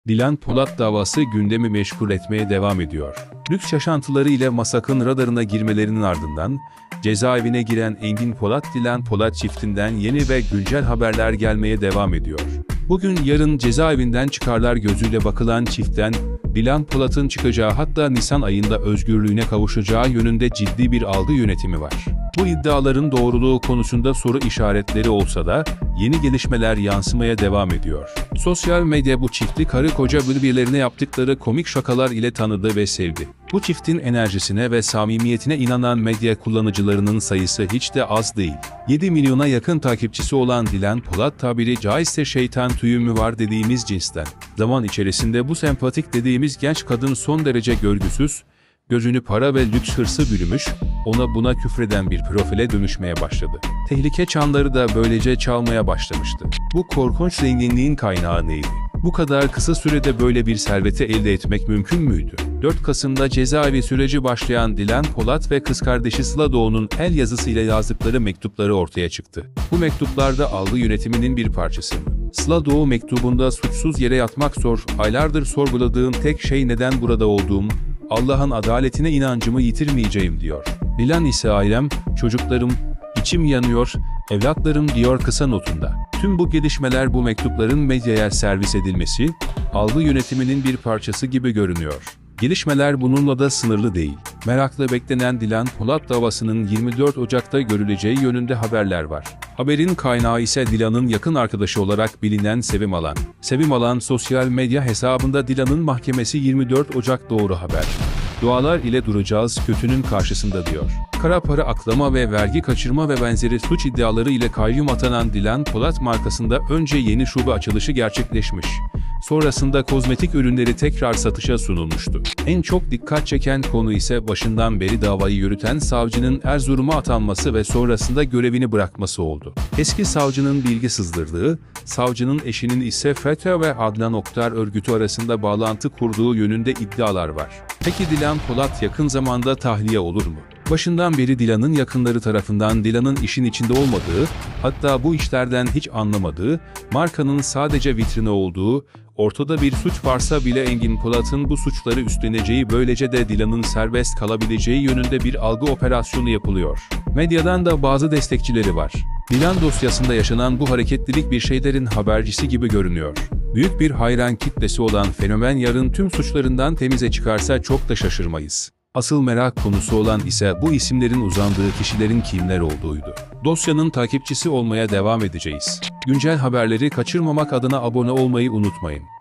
Dilan Polat davası gündemi meşgul etmeye devam ediyor. Lüks yaşantıları ile MASAK'ın radarına girmelerinin ardından, cezaevine giren Engin Polat-Dilan Polat çiftinden yeni ve güncel haberler gelmeye devam ediyor. Bugün yarın cezaevinden çıkarlar gözüyle bakılan çiftten, Dilan Polat'ın çıkacağı hatta Nisan ayında özgürlüğüne kavuşacağı yönünde ciddi bir algı yönetimi var. Bu iddiaların doğruluğu konusunda soru işaretleri olsa da, yeni gelişmeler yansımaya devam ediyor. Sosyal medya bu çifti karı koca birbirlerine yaptıkları komik şakalar ile tanıdı ve sevdi. Bu çiftin enerjisine ve samimiyetine inanan medya kullanıcılarının sayısı hiç de az değil. 7 milyona yakın takipçisi olan Dilan Polat tabiri caizse şeytan tüyü mü var dediğimiz cinsten. Zaman içerisinde bu sempatik dediğimiz genç kadın son derece görgüsüz, gözünü para ve lüks hırsı bürümüş, ona buna küfreden bir profile dönüşmeye başladı. Tehlike çanları da böylece çalmaya başlamıştı. Bu korkunç zenginliğin kaynağı neydi? Bu kadar kısa sürede böyle bir serveti elde etmek mümkün müydü? 4 Kasım'da cezaevi süreci başlayan Dilan Polat ve kız kardeşi Sıla Doğu'nun el yazısıyla yazdıkları mektupları ortaya çıktı. Bu mektuplarda algı yönetiminin bir parçası. Sıla Doğu mektubunda suçsuz yere yatmak zor, aylardır sorguladığım tek şey neden burada olduğum, Allah'ın adaletine inancımı yitirmeyeceğim diyor. Dilan ise ailem, çocuklarım, içim yanıyor, evlatlarım diyor kısa notunda. Tüm bu gelişmeler bu mektupların medyaya servis edilmesi, algı yönetiminin bir parçası gibi görünüyor. Gelişmeler bununla da sınırlı değil. Merakla beklenen Dilan Polat davasının 24 Ocak'ta görüleceği yönünde haberler var. Haberin kaynağı ise Dilan'ın yakın arkadaşı olarak bilinen Sevim Alan. Sevim Alan sosyal medya hesabında Dilan'ın mahkemesi 24 Ocak doğru haber. Dualar ile duracağız kötünün karşısında diyor. Kara para aklama ve vergi kaçırma ve benzeri suç iddiaları ile kayyum atanan Dilan Polat markasında önce yeni şube açılışı gerçekleşmiş. Sonrasında kozmetik ürünleri tekrar satışa sunulmuştu. En çok dikkat çeken konu ise başından beri davayı yürüten savcının Erzurum'a atanması ve sonrasında görevini bırakması oldu. Eski savcının bilgi sızdırdığı, savcının eşinin ise FETÖ ve Adnan Oktar örgütü arasında bağlantı kurduğu yönünde iddialar var. Peki Dilan Polat yakın zamanda tahliye olur mu? Başından beri Dilan'ın yakınları tarafından Dilan'ın işin içinde olmadığı, hatta bu işlerden hiç anlamadığı, markanın sadece vitrini olduğu, ortada bir suç varsa bile Engin Polat'ın bu suçları üstleneceği böylece de Dilan'ın serbest kalabileceği yönünde bir algı operasyonu yapılıyor. Medyadan da bazı destekçileri var. Dilan dosyasında yaşanan bu hareketlilik bir şeylerin habercisi gibi görünüyor. Büyük bir hayran kitlesi olan fenomen yarın tüm suçlarından temize çıkarsa çok da şaşırmayız. Asıl merak konusu olan ise bu isimlerin uzandığı kişilerin kimler olduğuydu. Dosyanın takipçisi olmaya devam edeceğiz. Güncel haberleri kaçırmamak adına abone olmayı unutmayın.